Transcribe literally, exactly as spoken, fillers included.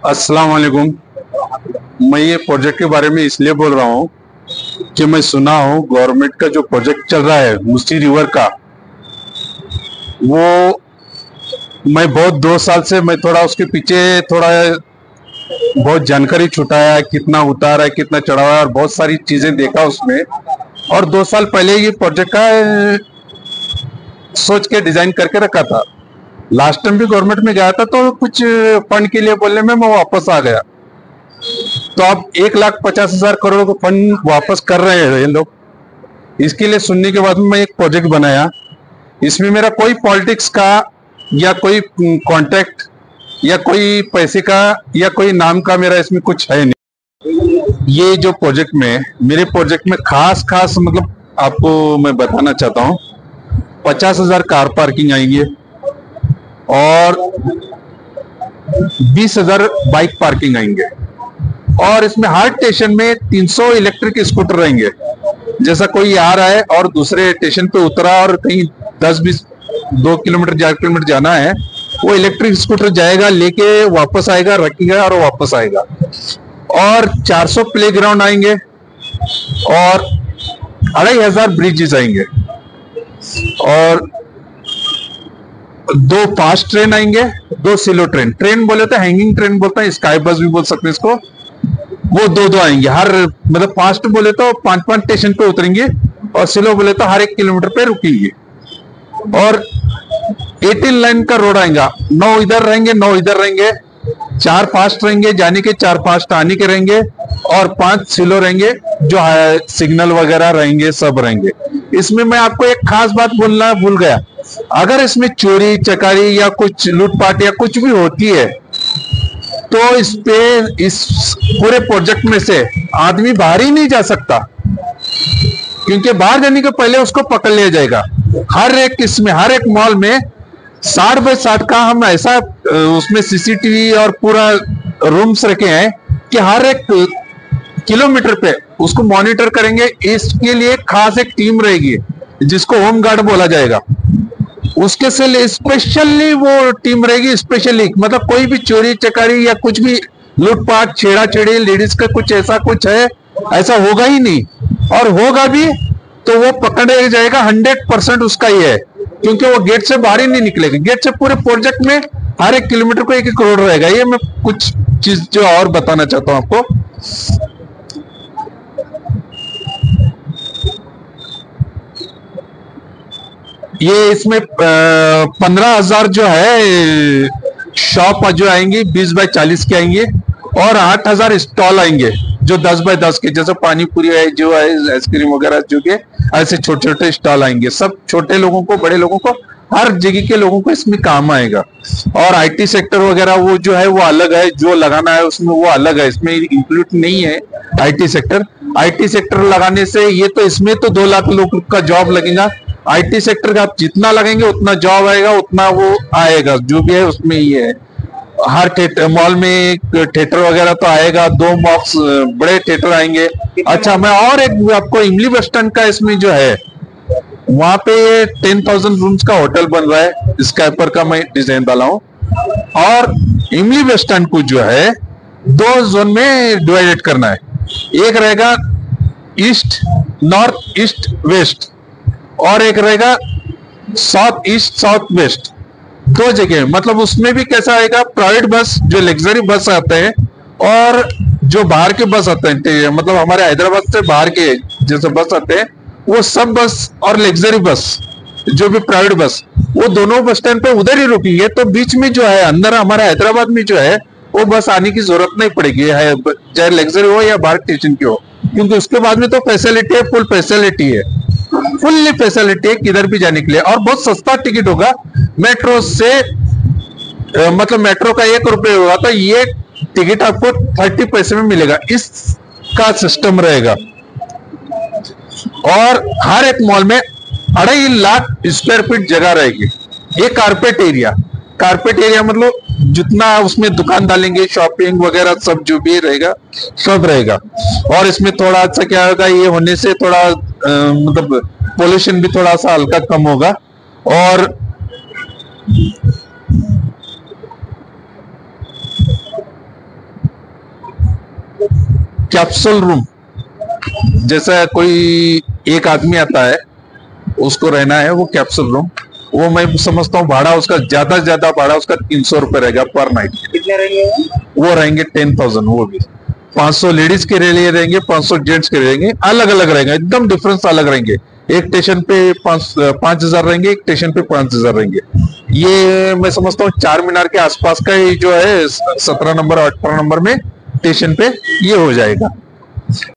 अस्सलाम वालेकुम। मैं ये प्रोजेक्ट के बारे में इसलिए बोल रहा हूँ कि मैं सुना हूँ गवर्नमेंट का जो प्रोजेक्ट चल रहा है मुसी रिवर का, वो मैं बहुत दो साल से मैं थोड़ा उसके पीछे थोड़ा बहुत जानकारी छुटाया है, कितना उतार है, कितना चढ़ावा है और बहुत सारी चीजें देखा उसमें। और दो साल पहले ये प्रोजेक्ट का सोच के डिजाइन करके रखा था। लास्ट टाइम भी गवर्नमेंट में गया था तो कुछ फंड के लिए बोलने में मैं वापस आ गया। तो अब एक लाख पचास हजार करोड़ का फंड वापस कर रहे हैं ये लोग। इसके लिए सुनने के बाद में मैं एक प्रोजेक्ट बनाया। इसमें मेरा कोई पॉलिटिक्स का या कोई कॉन्ट्रैक्ट या कोई पैसे का या कोई नाम का मेरा इसमें कुछ है नहीं। ये जो प्रोजेक्ट में मेरे प्रोजेक्ट में खास खास मतलब आपको मैं बताना चाहता हूँ, पचास हजार कार पार्किंग आएंगे और बीस हजार बाइक पार्किंग आएंगे और इसमें हर स्टेशन में तीन सौ इलेक्ट्रिक स्कूटर रहेंगे। जैसा कोई आ रहा है और दूसरे स्टेशन पे उतरा और कहीं दस बीस दो किलोमीटर चार किलोमीटर जाना है, वो इलेक्ट्रिक स्कूटर जाएगा, लेके वापस आएगा, रखेगा और वापस आएगा। और चार सौ प्ले ग्राउंड आएंगे और अढ़ाई हजार ब्रिजेस आएंगे और दो फास्ट ट्रेन आएंगे, दो स्लो ट्रेन। ट्रेन बोले तो हैंगिंग ट्रेन बोलते हैं, स्काई बस भी बोल सकते हैं इसको। वो दो दो आएंगे हर मतलब फास्ट बोले तो पांच पांच स्टेशन पे उतरेंगे और स्लो बोले तो हर एक किलोमीटर पे रुकेंगे। और अठारह लाइन का रोड आएगा, नौ इधर रहेंगे नौ इधर रहेंगे, चार फास्ट रहेंगे जाने के, चार फास्ट आने के रहेंगे और पांच स्लो रहेंगे जो सिग्नल वगैरह रहेंगे, सब रहेंगे। इसमें मैं आपको एक खास बात बोलना भूल गया, अगर इसमें चोरी चकारी या कुछ लूटपाट या कुछ भी होती है तो इस पे इस पूरे प्रोजेक्ट में से आदमी बाहर ही नहीं जा सकता, क्योंकि बाहर जाने के पहले उसको पकड़ लिया जाएगा। हर एक इसमें हर एक मॉल में साठ बाय साठ का हम ऐसा उसमें सीसीटीवी और पूरा रूम्स रखे हैं कि हर एक किलोमीटर पे उसको मॉनिटर करेंगे। इसके लिए खास एक टीम रहेगी जिसको होम गार्ड बोला जाएगा, उसके से स्पेशली वो टीम रहेगी स्पेशली, मतलब कोई भी चोरी चकारी या कुछ भी लूटपाट छेड़ा छेड़ी लेडीज का कुछ ऐसा कुछ है ऐसा होगा ही नहीं, और होगा भी तो वो पकड़े जाएगा। हंड्रेड परसेंट उसका ही है, क्योंकि वो गेट से बाहर ही नहीं निकलेगा। गेट से पूरे प्रोजेक्ट में हर एक किलोमीटर को एक एक करोड़ रहेगा। ये मैं कुछ चीज जो और बताना चाहता हूं आपको। ये इसमें पंद्रह हजार जो है शॉप जो आएंगी बीस बाय चालीस के आएंगे और आठ हजार स्टॉल आएंगे जो दस बाय दस के, जैसे पानी पूरी है जो है आइसक्रीम वगैरह जो के ऐसे छोटे छोटे स्टॉल आएंगे। सब छोटे लोगों को बड़े लोगों को हर जगह के लोगों को इसमें काम आएगा। और आईटी सेक्टर वगैरह वो जो है वो अलग है, जो लगाना है उसमें वो अलग है, इसमें इंक्लूड नहीं है आईटी सेक्टर। आईटी सेक्टर लगाने से ये तो इसमें तो दो लाख लोग का जॉब लगेगा। आईटी सेक्टर का आप जितना लगेंगे उतना जॉब आएगा, उतना वो आएगा, जो भी है उसमें ये है। हर थिएटर मॉल में एक थिएटर वगैरह तो आएगा, दो बॉक्स बड़े थिएटर आएंगे। अच्छा, मैं और एक आपको इमली बस स्टैंड का इसमें जो है वहां पे टेन थाउजेंड रूम्स का होटल बन रहा है, स्काइपर का मैं डिजाइन डाला हूं। और इमली बस स्टैंड को जो है दो जोन में डिवाइडेड करना है, एक रहेगा ईस्ट नॉर्थ ईस्ट वेस्ट और एक रहेगा साउथ ईस्ट साउथ वेस्ट, दो जगह। मतलब उसमें भी कैसा आएगा, प्राइवेट बस जो लग्जरी बस आते हैं और जो बाहर के बस आते हैं, मतलब हमारे हैदराबाद से बाहर के जैसे बस आते हैं वो सब बस और लग्जरी बस जो भी प्राइवेट बस, वो दोनों बस स्टैंड पे उधर ही रुकेंगे। तो बीच में जो है अंदर हमारे हैदराबाद में जो है वो बस आने की जरूरत नहीं पड़ेगी, है चाहे लग्जरी हो या बाहर स्टेशन की हो, क्योंकि उसके बाद में तो फैसिलिटी है, फुल फैसिलिटी है, फुल्ली फैसिलिटी है किधर भी जाने के लिए। और बहुत सस्ता टिकट होगा मेट्रो से, मतलब मेट्रो का एक रुपये होगा तो ये टिकट आपको थर्टी पैसे में मिलेगा, इसका सिस्टम रहेगा। और हर एक मॉल में अढ़ाई लाख स्क्वायर फीट जगह रहेगी। ये कारपेट एरिया, कारपेट एरिया मतलब जितना उसमें दुकान डालेंगे, शॉपिंग वगैरह सब जो भी रहेगा सब रहेगा। और इसमें थोड़ा अच्छा क्या होगा, ये होने से थोड़ा आ, मतलब पोल्यूशन भी थोड़ा सा हल्का कम होगा। और कैप्सूल रूम, जैसा कोई एक आदमी आता है उसको रहना है, वो कैप्सूल रूम, वो मैं समझता हूँ भाड़ा उसका ज्यादा से ज्यादा भाड़ा उसका तीन सौ रुपए रहेगा पर नाइट। कितने रहेंगे? वो रहेंगे टेन थाउजेंड, वो भी पांच सौ लेडीज के लिए रहेंगे, पांच सौ जेंट्स के रहेंगे, अलग अलग रहेंगे, एकदम डिफरेंस अलग रहेंगे। एक स्टेशन पे पांच पांच हजार रहेंगे, एक स्टेशन पे पांच हजार रहेंगे। ये मैं समझता हूँ चार मीनार के आसपास का ही जो है सत्रह नंबर अठारह नंबर में स्टेशन पे ये हो जाएगा।